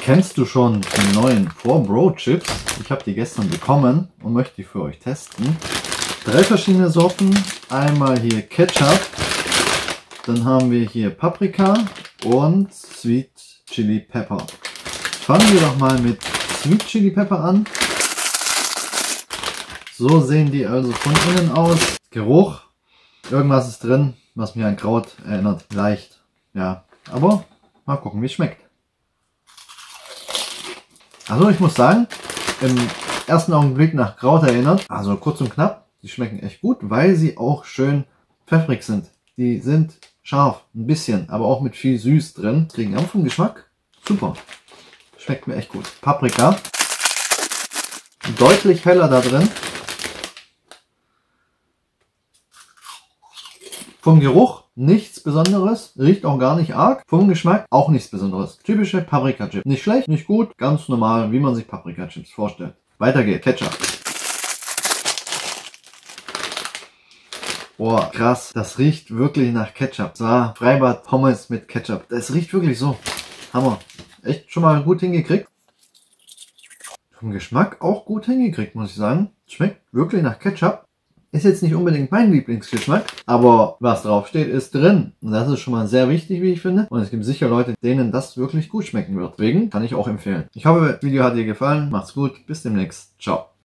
Kennst du schon die neuen 4Bro Chips? Ich habe die gestern bekommen und möchte die für euch testen. 3 verschiedene Sorten. Einmal hier Ketchup, dann haben wir hier Paprika und Sweet Chili Pepper. Fangen wir doch mal mit Sweet Chili Pepper an. So sehen die also von innen aus. Geruch, irgendwas ist drin, was mich an Kraut erinnert. Leicht, ja. Aber mal gucken, wie es schmeckt. Also ich muss sagen, im ersten Augenblick nach Kraut erinnert. Also kurz und knapp, die schmecken echt gut, weil sie auch schön pfeffrig sind. Die sind scharf, ein bisschen, aber auch mit viel Süß drin. Kriegen auch vom Geschmack super. Schmeckt mir echt gut. Paprika, deutlich heller da drin. Vom Geruch nichts Besonderes, riecht auch gar nicht arg. Vom Geschmack auch nichts Besonderes. Typische Paprika-Chips. Nicht schlecht, nicht gut, ganz normal, wie man sich Paprika-Chips vorstellt. Weiter geht's. Ketchup. Boah, krass. Das riecht wirklich nach Ketchup. So, Freibad Pommes mit Ketchup. Das riecht wirklich so. Hammer. Echt schon mal gut hingekriegt. Vom Geschmack auch gut hingekriegt, muss ich sagen. Schmeckt wirklich nach Ketchup. Ist jetzt nicht unbedingt mein Lieblingsgeschmack, aber was drauf steht, ist drin. Und das ist schon mal sehr wichtig, wie ich finde. Und es gibt sicher Leute, denen das wirklich gut schmecken wird. Deswegen kann ich auch empfehlen. Ich hoffe, das Video hat dir gefallen. Macht's gut. Bis demnächst. Ciao.